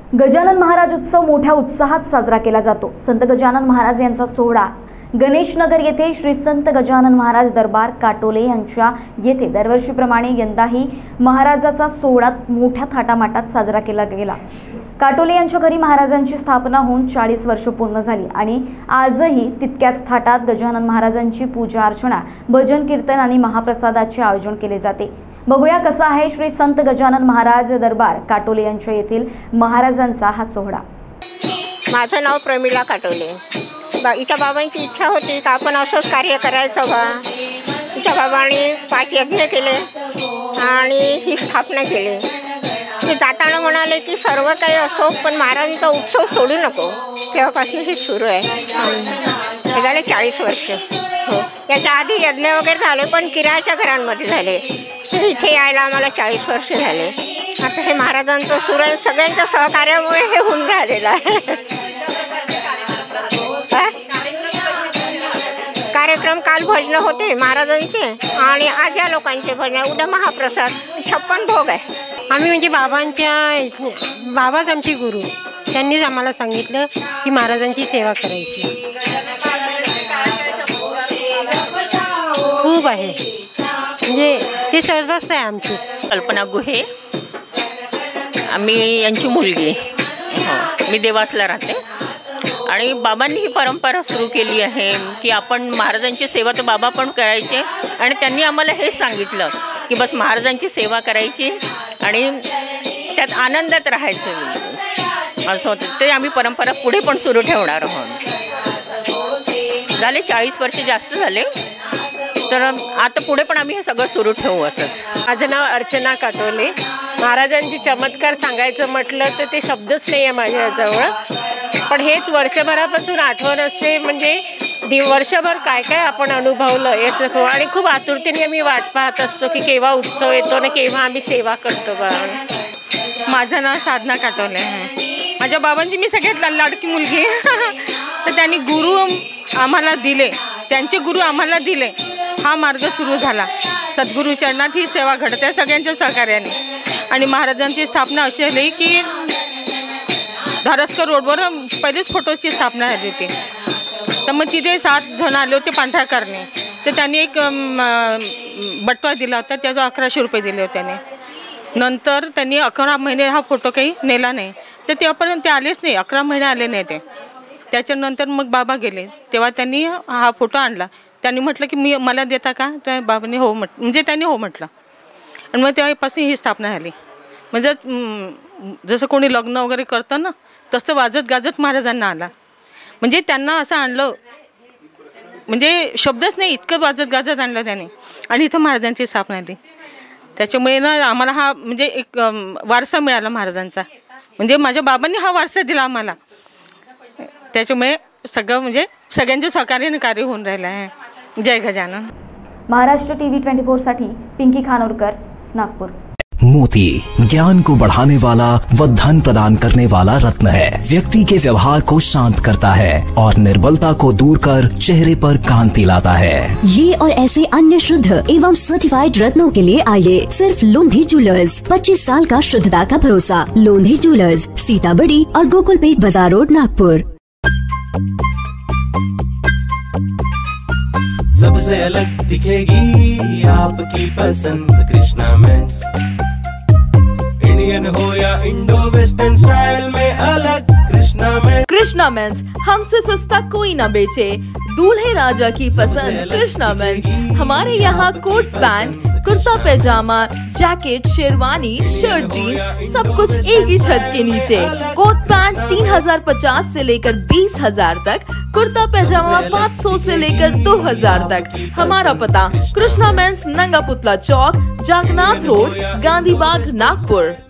गजानन महाराज उत्सव मोठ्या उत्साहात साजरा केला जातो। संत गजानन महाराज यांचा सोहळा गणेश नगर येथे श्री संत गजानन महाराज दरबार काटोले यांच्या येथे दरवर्षीप्रमाणे यंदाही महाराजाचा सोहळा मोठ्या थाटामाटात साजरा केला गेला। काटोले यांच्या घरी महाराजांची स्थापना होऊन 40 वर्ष पूर्ण झाली आणि आजही तितक्याच थाटात गजानन महाराजांची पूजा अर्चना, भजन कीर्तन आणि महाप्रसादाचे आयोजन केले जाते। बघूया कसा आहे श्री संत गजानन महाराज दरबार काटोले यांच्या येथील महाराजांचा हा सोहळा। माझं नाव प्रमिला काटोले। हिच्या बाबांची इच्छा होती की आपण असंच कार्य करायचं बा। हिच्या बाबांनी 5 यज्ञ केले आणि ही स्थापना केली। ते जाताना म्हणाले की सर्व काही असो पण महाराजांचा उत्सव सोडू नको। तेव्हापासून हे सुरू आहे। हे झाले 40 वर्ष। हो, याच्या आधी यज्ञ वगैरे झाले पण किरायाच्या घरांमध्ये झाले। इथे यायला आम्हाला 40 वर्ष झाले। आता हे महाराजांचं सुरू आहे, सगळ्यांच्या सहकार्यामुळे हे होऊन राहिलेलं आहे। कार्यक्रम काल भजन होते महाराजांचे आणि आज या लोकांचे भजन, उद्या महाप्रसाद, 56 भोग आहे। आम्ही म्हणजे बाबाच आमचे गुरु, त्यांनीच आम्हाला सांगितलं की महाराजांची सेवा करायची। खूप आहे म्हणजे ते सर्वच आहे आमची। कल्पना गुहे, आम्ही यांची मुलगी। मी देवासला राहते आणि बाबांनी ही परंपरा सुरू केली आहे की आपण महाराजांची सेवा तर बाबा पण करायचे आणि त्यांनी आम्हाला हे सांगितलं की बस महाराजांची सेवा करायची आणि त्यात आनंदात राहायचं असं होतं। ते आम्ही परंपरा पुढे पण सुरू ठेवणार आहोत। झाले 40 वर्ष जास्त झाले, तर आता पुढे पण आम्ही हे सगळं सुरू ठेवू असंच। माझं नाव अर्चना काटोले। महाराजांचे चमत्कार सांगायचं म्हटलं तर ते शब्दच नाही आहे माझ्याजवळ, पण हेच वर्षभरापासून आठवण असते म्हणजे वर्षभर काय काय आपण अनुभवलं याचं, आणि खूप आतुरतेने आम्ही वाट पाहत असतो की केव्हा उत्सव येतो आणि केव्हा आम्ही सेवा करतो बा। माझं नाव साधना काटोले आहे। माझ्या बाबांची मी सगळ्यात लाडकी मुलगी तर त्यांनी गुरु आम्हाला दिले, त्यांचे गुरु आम्हाला दिले, हा मार्ग सुरू झाला। सद्गुरू चरणात ही सेवा घडते सगळ्यांच्या सहकार्याने। आणि महाराजांची स्थापना अशी झाली की धारस्कर रोडवर पहिलेच फोटोची स्थापना झाली होती, तर मग तिथे 7 जण आले होते पांढरा करणे, तर त्यांनी एक बटवा दिला होता, त्याचा 1100 रुपये दिले होते त्याने। नंतर त्यांनी 11 महिने हा फोटो काही नेला नाही, तर तेव्हापर्यंत ते आलेच नाही, 11 महिने आले नाही ते। त्याच्यानंतर मग बाबा गेले तेव्हा त्यांनी हा फोटो आणला। त्यांनी म्हटलं की मला देता का, तर बाबांनी हो म्हणजे त्यांनी हो म्हटलं आणि मग तेव्हापासून ही स्थापना झाली। म्हणजे जसं कोणी लग्न वगैरे करतं ना तसं वाजत गाजत महाराजांना आला, म्हणजे त्यांना असं आणलं म्हणजे शब्दच नाही, इतकं वाजत गाजत आणलं त्याने आणि इथं महाराजांची स्थापना झाली। त्याच्यामुळे ना आम्हाला हा म्हणजे एक वारसा मिळाला महाराजांचा, म्हणजे माझ्या बाबांनी हा वारसा दिला आम्हाला। त्याच्यामुळे सगळं म्हणजे सगळ्यांच्या सहकार्याने कार्य होऊन राहिलं आहे। जय गजानन। महाराष्ट्र टीव्ही 24 साठी पिंकी खानोरकर, नागपुर। मोती ज्ञान को बढ़ाने वाला व धन प्रदान करने वाला रत्न है। व्यक्ति के व्यवहार को शांत करता है और निर्बलता को दूर कर चेहरे पर कांति लाता है। ये और ऐसे अन्य शुद्ध एवं सर्टिफाइड रत्नों के लिए आइए सिर्फ लोंधी ज्वेलर्स। 25 साल का शुद्धता का भरोसा। लोंधी ज्वेलर्स, सीताबड़ी और गोकुलपेट बाजार रोड, नागपुर। सबसे अलग दिखेगी आपकी पसंद कृष्णा मेंस। इंडियन हो या इंडो वेस्टर्न स्टाइल में अलग कृष्णा मेंस, हमसे सस्ता कोई ना बेचे। दूल्हे राजा की पसंद कृष्णा मेंस। हमारे यहाँ coat pant, kurta pyjama, jacket, sherwani, shirt, jeans सब कुछ एक ही छत के नीचे। कोट पैंट 3050 से लेकर 20,000 तक, कुर्ता पैजामा 500 से लेकर 2000 तक। हमारा पता कृष्णा मेंस, नंगा पुतला चौक, जागनाथ रोड, गांधी बाग, नागपुर।